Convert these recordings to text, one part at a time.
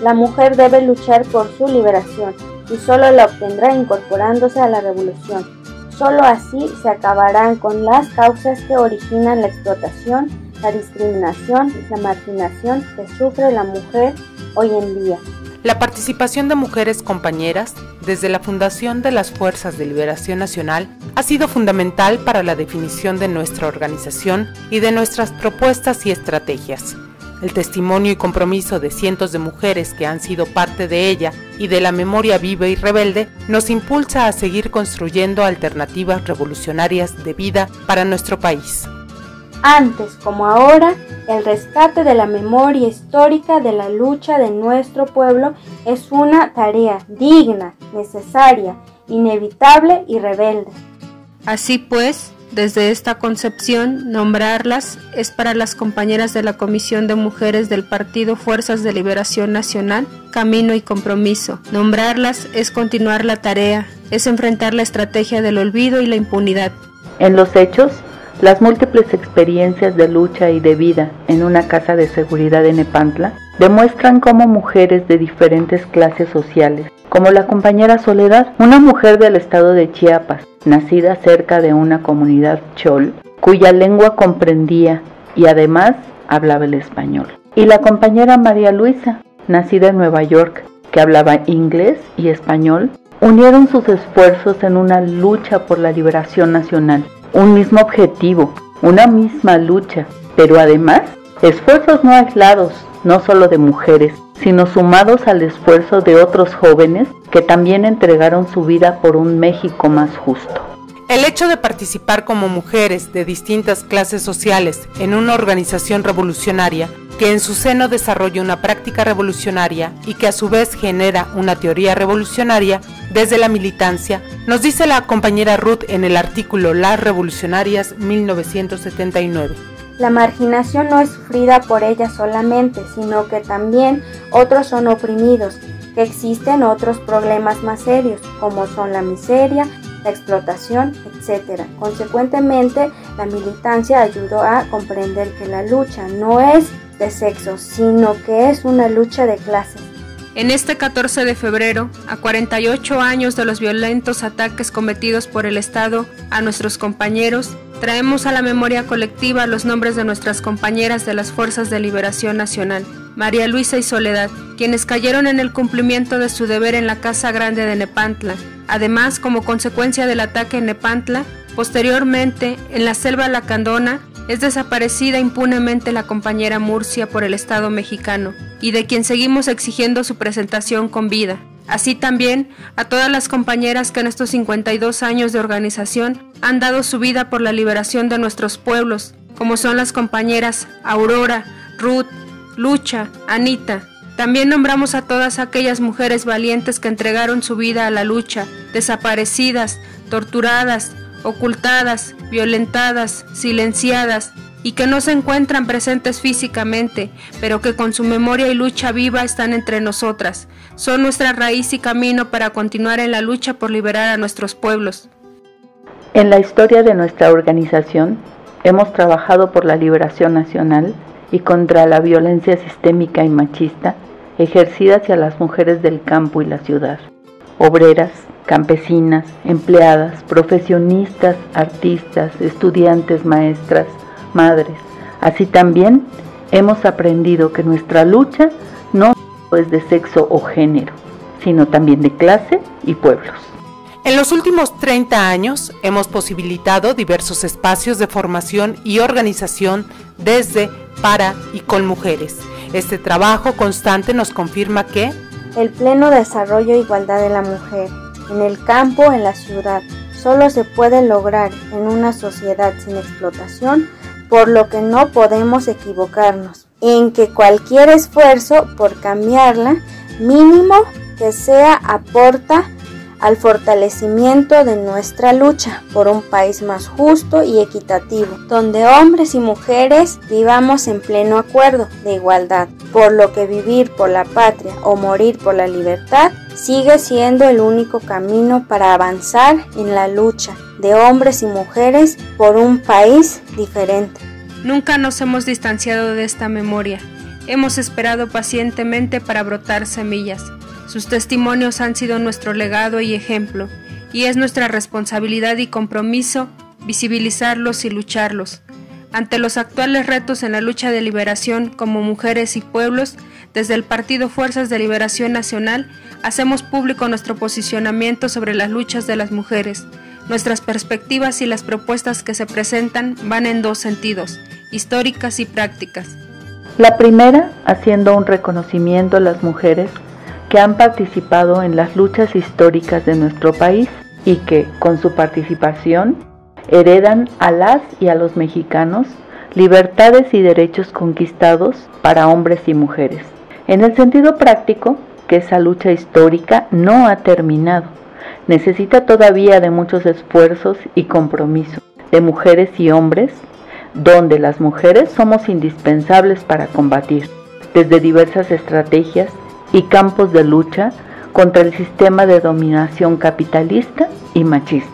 La mujer debe luchar por su liberación y solo la obtendrá incorporándose a la revolución. Solo así se acabarán con las causas que originan la explotación, la discriminación y la marginación que sufre la mujer hoy en día. La participación de mujeres compañeras desde la fundación de las Fuerzas de Liberación Nacional ha sido fundamental para la definición de nuestra organización y de nuestras propuestas y estrategias. El testimonio y compromiso de cientos de mujeres que han sido parte de ella y de la memoria viva y rebelde nos impulsa a seguir construyendo alternativas revolucionarias de vida para nuestro país. Antes como ahora, el rescate de la memoria histórica de la lucha de nuestro pueblo es una tarea digna, necesaria, inevitable y rebelde. Así pues, desde esta concepción, nombrarlas es para las compañeras de la Comisión de Mujeres del Partido Fuerzas de Liberación Nacional, camino y compromiso. Nombrarlas es continuar la tarea, es enfrentar la estrategia del olvido y la impunidad. En los hechos, las múltiples experiencias de lucha y de vida en una casa de seguridad en Nepantla demuestran cómo mujeres de diferentes clases sociales, como la compañera Soledad, una mujer del estado de Chiapas, nacida cerca de una comunidad chol, cuya lengua comprendía y además hablaba el español, y la compañera María Luisa, nacida en Nueva York, que hablaba inglés y español, unieron sus esfuerzos en una lucha por la liberación nacional. Un mismo objetivo, una misma lucha, pero además esfuerzos no aislados, no solo de mujeres, sino sumados al esfuerzo de otros jóvenes que también entregaron su vida por un México más justo. El hecho de participar como mujeres de distintas clases sociales en una organización revolucionaria que en su seno desarrolla una práctica revolucionaria y que a su vez genera una teoría revolucionaria desde la militancia, nos dice la compañera Ruth en el artículo Las Revolucionarias 1979. La marginación no es sufrida por ellas solamente, sino que también otros son oprimidos, que existen otros problemas más serios, como son la miseria, la explotación, etc. Consecuentemente, la militancia ayudó a comprender que la lucha no es de sexo, sino que es una lucha de clases. En este 14 de febrero, a 48 años de los violentos ataques cometidos por el Estado a nuestros compañeros, traemos a la memoria colectiva los nombres de nuestras compañeras de las Fuerzas de Liberación Nacional, María Luisa y Soledad, quienes cayeron en el cumplimiento de su deber en la Casa Grande de Nepantla. Además, como consecuencia del ataque en Nepantla, posteriormente, en la Selva Lacandona, es desaparecida impunemente la compañera Murcia por el Estado mexicano, y de quien seguimos exigiendo su presentación con vida. Así también a todas las compañeras que en estos 52 años de organización han dado su vida por la liberación de nuestros pueblos, como son las compañeras Aurora, Ruth, Lucha, Anita. También nombramos a todas aquellas mujeres valientes que entregaron su vida a la lucha, desaparecidas, torturadas, ocultadas, violentadas, silenciadas, y que no se encuentran presentes físicamente, pero que con su memoria y lucha viva están entre nosotras. Son nuestra raíz y camino para continuar en la lucha por liberar a nuestros pueblos. En la historia de nuestra organización, hemos trabajado por la liberación nacional y contra la violencia sistémica y machista ejercida hacia las mujeres del campo y la ciudad, obreras, campesinas, empleadas, profesionistas, artistas, estudiantes, maestras, madres. Así también hemos aprendido que nuestra lucha no es de sexo o género, sino también de clase y pueblos. En los últimos 30 años hemos posibilitado diversos espacios de formación y organización desde, para y con mujeres. Este trabajo constante nos confirma que el pleno desarrollo e igualdad de la mujer, en el campo, en la ciudad, solo se puede lograr en una sociedad sin explotación, por lo que no podemos equivocarnos en que cualquier esfuerzo por cambiarla, mínimo que sea, aporta al fortalecimiento de nuestra lucha por un país más justo y equitativo, donde hombres y mujeres vivamos en pleno acuerdo de igualdad, por lo que vivir por la patria o morir por la libertad sigue siendo el único camino para avanzar en la lucha de hombres y mujeres por un país diferente. Nunca nos hemos distanciado de esta memoria. hemos esperado pacientemente para brotar semillas. Sus testimonios han sido nuestro legado y ejemplo, y es nuestra responsabilidad y compromiso visibilizarlos y lucharlos. Ante los actuales retos en la lucha de liberación como mujeres y pueblos, desde el Partido Fuerzas de Liberación Nacional, hacemos público nuestro posicionamiento sobre las luchas de las mujeres. Nuestras perspectivas y las propuestas que se presentan van en dos sentidos, históricas y prácticas. La primera, haciendo un reconocimiento a las mujeres que han participado en las luchas históricas de nuestro país y que, con su participación, heredan a las y a los mexicanos libertades y derechos conquistados para hombres y mujeres. En el sentido práctico, que esa lucha histórica no ha terminado. Necesita todavía de muchos esfuerzos y compromiso de mujeres y hombres, donde las mujeres somos indispensables para combatir, desde diversas estrategias y campos de lucha contra el sistema de dominación capitalista y machista.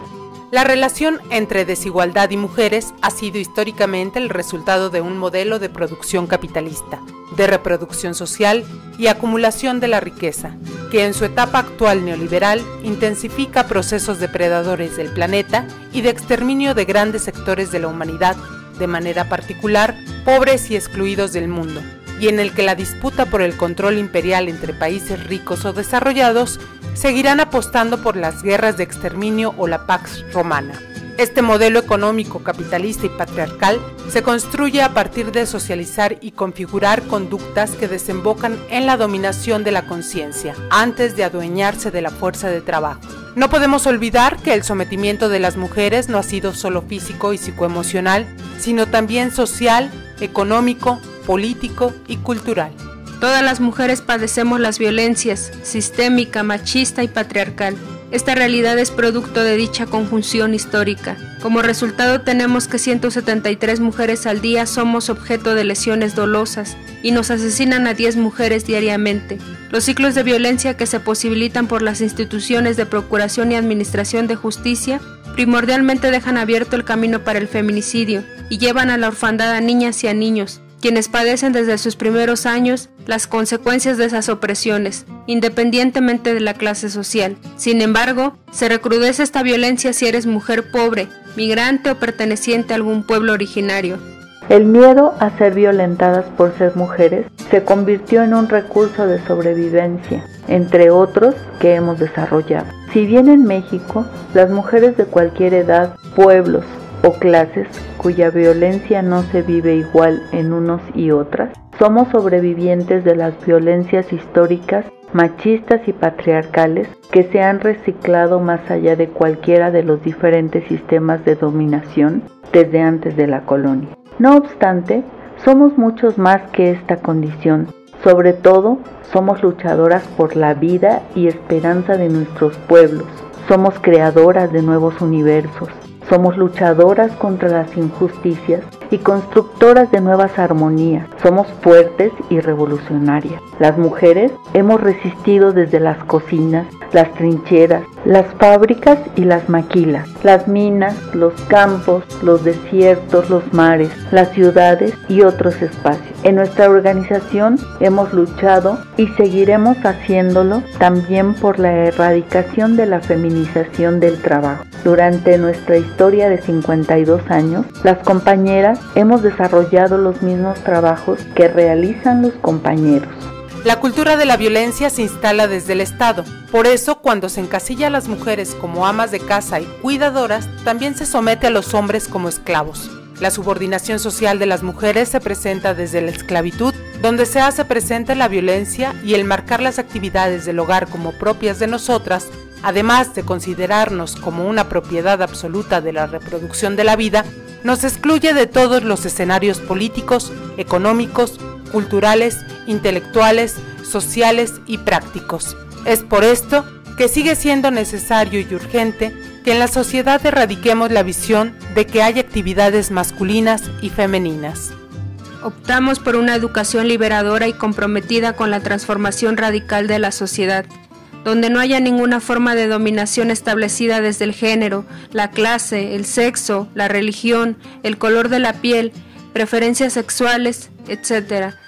La relación entre desigualdad y mujeres ha sido históricamente el resultado de un modelo de producción capitalista, de reproducción social y acumulación de la riqueza, que en su etapa actual neoliberal intensifica procesos depredadores del planeta y de exterminio de grandes sectores de la humanidad, de manera particular pobres y excluidos del mundo, y en el que la disputa por el control imperial entre países ricos o desarrollados seguirán apostando por las guerras de exterminio o la Pax Romana. Este modelo económico capitalista y patriarcal se construye a partir de socializar y configurar conductas que desembocan en la dominación de la conciencia, antes de adueñarse de la fuerza de trabajo. No podemos olvidar que el sometimiento de las mujeres no ha sido solo físico y psicoemocional, sino también social, económico, político y cultural. Todas las mujeres padecemos las violencias, sistémica, machista y patriarcal. Esta realidad es producto de dicha conjunción histórica. Como resultado tenemos que 173 mujeres al día somos objeto de lesiones dolosas y nos asesinan a 10 mujeres diariamente. Los ciclos de violencia que se posibilitan por las instituciones de procuración y administración de justicia primordialmente dejan abierto el camino para el feminicidio y llevan a la orfandad a niñas y a niños, quienes padecen desde sus primeros años las consecuencias de esas opresiones, independientemente de la clase social. Sin embargo, se recrudece esta violencia si eres mujer pobre, migrante o perteneciente a algún pueblo originario. El miedo a ser violentadas por ser mujeres se convirtió en un recurso de sobrevivencia, entre otros que hemos desarrollado. Si bien en México, las mujeres de cualquier edad, pueblos o clases cuya violencia no se vive igual en unos y otras, somos sobrevivientes de las violencias históricas, machistas y patriarcales que se han reciclado más allá de cualquiera de los diferentes sistemas de dominación desde antes de la colonia. No obstante, somos muchos más que esta condición. Sobre todo, somos luchadoras por la vida y esperanza de nuestros pueblos. Somos creadoras de nuevos universos. Somos luchadoras contra las injusticias y constructoras de nuevas armonías. Somos fuertes y revolucionarias. Las mujeres hemos resistido desde las cocinas, las trincheras, las fábricas y las maquilas, las minas, los campos, los desiertos, los mares, las ciudades y otros espacios. En nuestra organización hemos luchado y seguiremos haciéndolo también por la erradicación de la feminización del trabajo. Durante nuestra historia de 52 años, las compañeras hemos desarrollado los mismos trabajos que realizan los compañeros. La cultura de la violencia se instala desde el Estado. Por eso, cuando se encasilla a las mujeres como amas de casa y cuidadoras, también se somete a los hombres como esclavos. La subordinación social de las mujeres se presenta desde la esclavitud, donde se hace presente la violencia y el marcar las actividades del hogar como propias de nosotras, además de considerarnos como una propiedad absoluta de la reproducción de la vida, nos excluye de todos los escenarios políticos, económicos, culturales, intelectuales, sociales y prácticos. Es por esto que sigue siendo necesario y urgente que en la sociedad erradiquemos la visión de que hay actividades masculinas y femeninas. Optamos por una educación liberadora y comprometida con la transformación radical de la sociedad, donde no haya ninguna forma de dominación establecida desde el género, la clase, el sexo, la religión, el color de la piel, preferencias sexuales, etc.,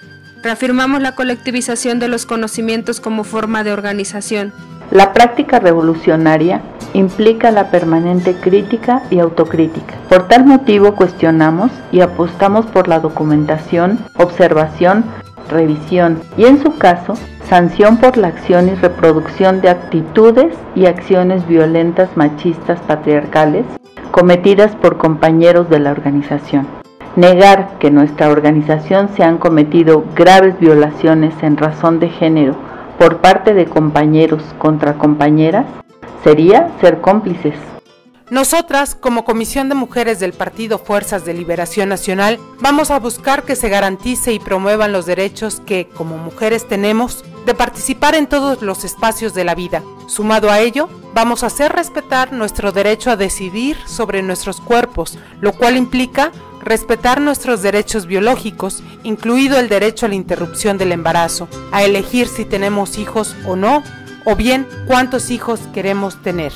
Reafirmamos la colectivización de los conocimientos como forma de organización. La práctica revolucionaria implica la permanente crítica y autocrítica. Por tal motivo cuestionamos y apostamos por la documentación, observación, revisión y, en su caso, sanción por la acción y reproducción de actitudes y acciones violentas machistas patriarcales cometidas por compañeros de la organización. Negar que en nuestra organización se han cometido graves violaciones en razón de género por parte de compañeros contra compañeras sería ser cómplices. Nosotras, como Comisión de Mujeres del Partido Fuerzas de Liberación Nacional, vamos a buscar que se garantice y promuevan los derechos que, como mujeres, tenemos de participar en todos los espacios de la vida. Sumado a ello, vamos a hacer respetar nuestro derecho a decidir sobre nuestros cuerpos, lo cual implica respetar nuestros derechos biológicos, incluido el derecho a la interrupción del embarazo, a elegir si tenemos hijos o no, o bien cuántos hijos queremos tener.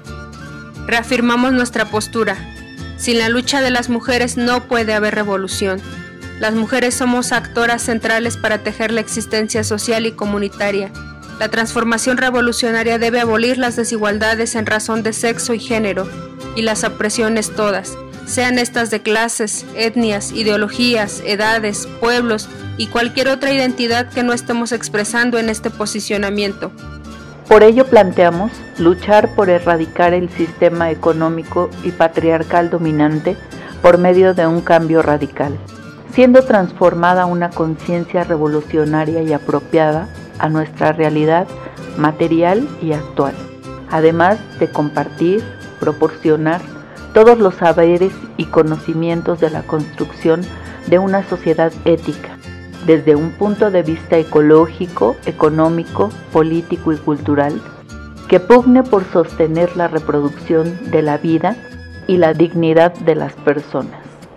Reafirmamos nuestra postura. Sin la lucha de las mujeres no puede haber revolución. Las mujeres somos actoras centrales para tejer la existencia social y comunitaria. La transformación revolucionaria debe abolir las desigualdades en razón de sexo y género, y las opresiones todas, sean estas de clases, etnias, ideologías, edades, pueblos y cualquier otra identidad que no estemos expresando en este posicionamiento. Por ello planteamos luchar por erradicar el sistema económico y patriarcal dominante por medio de un cambio radical, siendo transformada una conciencia revolucionaria y apropiada a nuestra realidad material y actual, además de compartir, proporcionar todos los saberes y conocimientos de la construcción de una sociedad ética, desde un punto de vista ecológico, económico, político y cultural, que pugne por sostener la reproducción de la vida y la dignidad de las personas.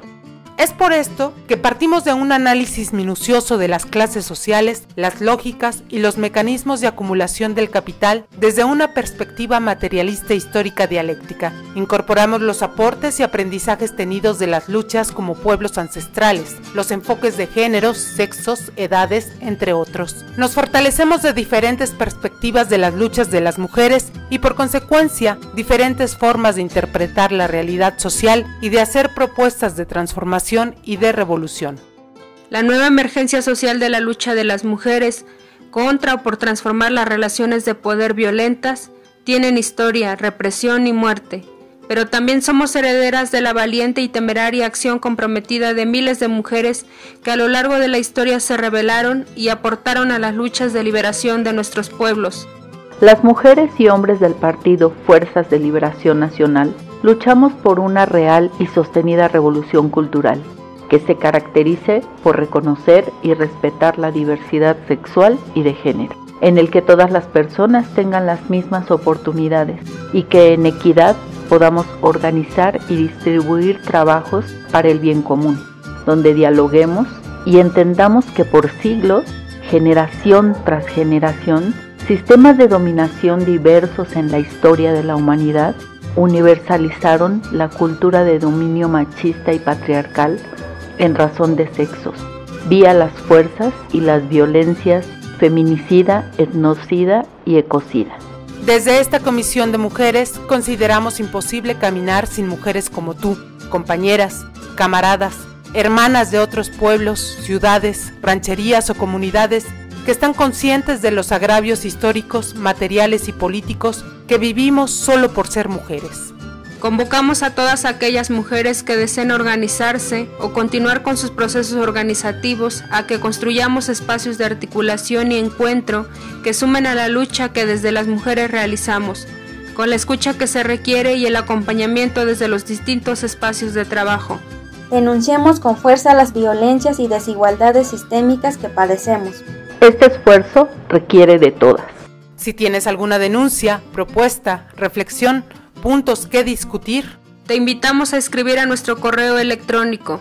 Es por esto que partimos de un análisis minucioso de las clases sociales, las lógicas y los mecanismos de acumulación del capital desde una perspectiva materialista histórica dialéctica. Incorporamos los aportes y aprendizajes tenidos de las luchas como pueblos ancestrales, los enfoques de géneros, sexos, edades, entre otros. Nos fortalecemos de diferentes perspectivas de las luchas de las mujeres y, por consecuencia, diferentes formas de interpretar la realidad social y de hacer propuestas de transformación y de revolución. La nueva emergencia social de la lucha de las mujeres contra o por transformar las relaciones de poder violentas tienen historia, represión y muerte, pero también somos herederas de la valiente y temeraria acción comprometida de miles de mujeres que a lo largo de la historia se rebelaron y aportaron a las luchas de liberación de nuestros pueblos. Las mujeres y hombres del Partido Fuerzas de Liberación Nacional luchamos por una real y sostenida revolución cultural que se caracterice por reconocer y respetar la diversidad sexual y de género, en el que todas las personas tengan las mismas oportunidades y que en equidad podamos organizar y distribuir trabajos para el bien común, donde dialoguemos y entendamos que por siglos, generación tras generación, sistemas de dominación diversos en la historia de la humanidad universalizaron la cultura de dominio machista y patriarcal en razón de sexos, vía las fuerzas y las violencias feminicida, etnocida y ecocida. Desde esta Comisión de Mujeres consideramos imposible caminar sin mujeres como tú, compañeras, camaradas, hermanas de otros pueblos, ciudades, rancherías o comunidades que están conscientes de los agravios históricos, materiales y políticos que vivimos solo por ser mujeres. Convocamos a todas aquellas mujeres que deseen organizarse o continuar con sus procesos organizativos a que construyamos espacios de articulación y encuentro que sumen a la lucha que desde las mujeres realizamos, con la escucha que se requiere y el acompañamiento desde los distintos espacios de trabajo. Denunciemos con fuerza las violencias y desigualdades sistémicas que padecemos. Este esfuerzo requiere de todas. Si tienes alguna denuncia, propuesta, reflexión, puntos que discutir, te invitamos a escribir a nuestro correo electrónico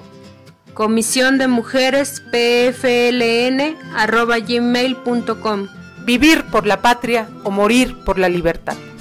comisiondemujerespfln@gmail.com. Vivir por la patria o morir por la libertad.